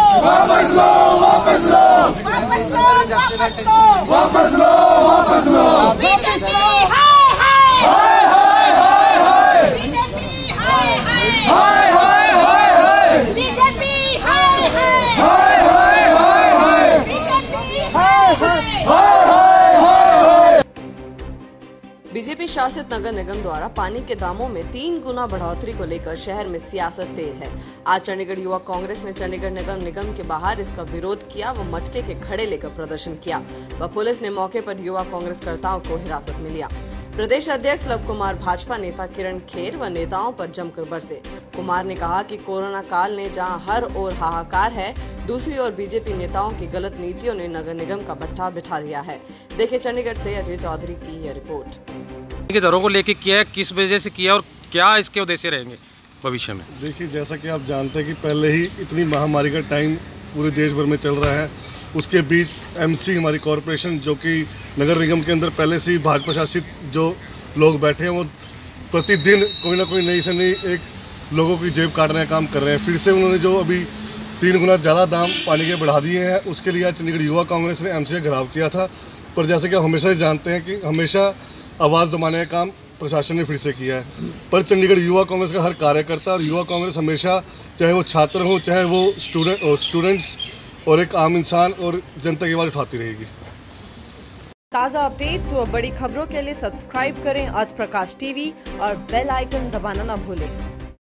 वापस लो, वापस लो, वापस लो, वापस लो, वापस लो, वापस लो, बीजेपी हाय हाय हाय हाय हाय हाय, बीजेपी हाय हाय हाय हाय हाय हाय, बीजेपी हाय हाय हाय हाय हाय हाय, बीजेपी हाय हाय हाय हाय हाय। बीजेपी शासित नगर निगम द्वारा पानी के दामों में 3 गुना बढ़ोतरी को लेकर शहर में सियासत तेज है। आज चंडीगढ़ युवा कांग्रेस ने चंडीगढ़ निगम के बाहर इसका विरोध किया व मटके के खड़े लेकर प्रदर्शन किया व पुलिस ने मौके पर युवा कांग्रेसकर्ताओं को हिरासत में लिया। प्रदेश अध्यक्ष लव कुमार, भाजपा नेता किरण खेर व नेताओं पर जमकर बरसे। कुमार ने कहा कि कोरोना काल ने जहां हर ओर हाहाकार है, दूसरी ओर बीजेपी नेताओं की गलत नीतियों ने नगर निगम का भट्ठा बिठा लिया है। देखिए चंडीगढ़ से अजय चौधरी की यह रिपोर्ट। के दरों को लेके किया है, किस वजह से किया और क्या इसके उद्देश्य रहेंगे भविष्य में? देखिए, जैसा कि आप जानते हैं कि पहले ही इतनी महामारी का टाइम पूरे देश भर में चल रहा है, उसके बीच एमसी हमारी कॉरपोरेशन जो कि नगर निगम के अंदर पहले से ही भाजपा शासित जो लोग बैठे हैं वो प्रतिदिन कोई ना कोई नई से नई एक लोगों की जेब काटने का काम कर रहे हैं। फिर से उन्होंने जो अभी 3 गुना ज़्यादा दाम पानी के बढ़ा दिए हैं, उसके लिए आज चंडीगढ़ युवा कांग्रेस ने एमसी का घेराव किया था। पर जैसे कि आप हमेशा ही जानते हैं कि हमेशा आवाज़ दबाने का काम प्रशासन ने फिर से किया है। पर चंडीगढ़ युवा कांग्रेस का हर कार्यकर्ता और युवा कांग्रेस हमेशा, चाहे वो छात्र हो, चाहे वो स्टूडेंट्स और एक आम इंसान और जनता की आवाज़ उठाती रहेगी। ताज़ा अपडेट्स व बड़ी खबरों के लिए सब्सक्राइब करें आज प्रकाश टीवी और बेल आइकन दबाना न भूलें।